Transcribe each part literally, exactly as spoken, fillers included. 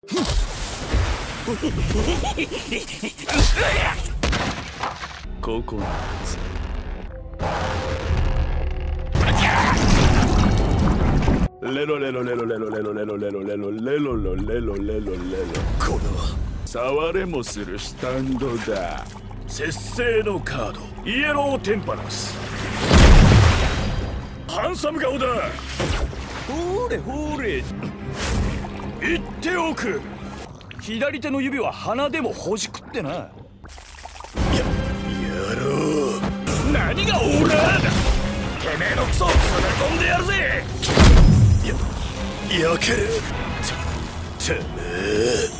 ココナッツ。レロレロレロレロレロレロレロレロレロレロレロレロレロ。これは触れもするスタンドだ。節制のカード、イエローテンパランス。ハンサム顔だ。ほれほれ、言っておく。左手の指は鼻でもほじくってな。や、やろう。何がオーラーだ。てめえのクソを詰め込んでやるぜ。や、やける。て、てめえ。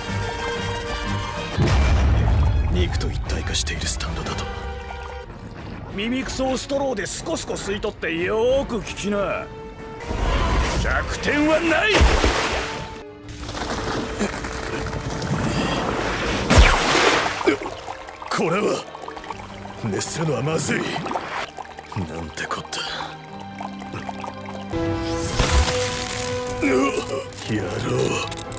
肉と一体化しているスタンドだと。耳クソをストローでスコスコ吸い取ってよーく聞きな。弱点はない。これは熱するのはまずい。なんてこった。やろう。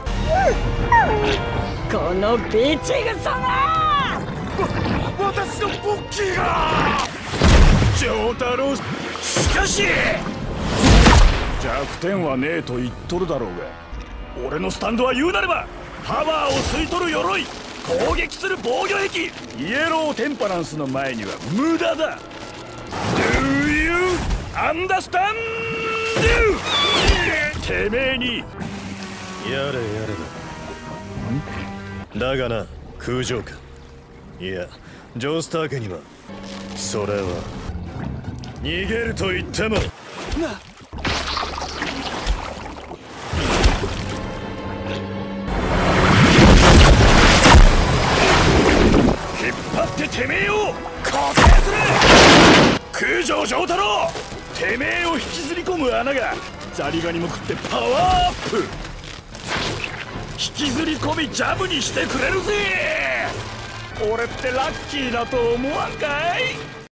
このビーチグソが。 私のポッキーが。丈太郎、しかし弱点はねえと言っとるだろうが、俺のスタンドは言うなればパワーを吸い取る鎧、攻撃する防御壁、イエローテンパランスの前には無駄だ。 Do you understand? てめえにやれやれだ。だがな、空城か。いや、ジョースター家にはそれは逃げると言ってもな。 引っ張っててめえを固定する。空城城太郎、てめえを引きずり込む穴がザリガニも食ってパワーアップ。引きずり込みジャブにしてくれるぜ。俺ってラッキーだと思わんかい。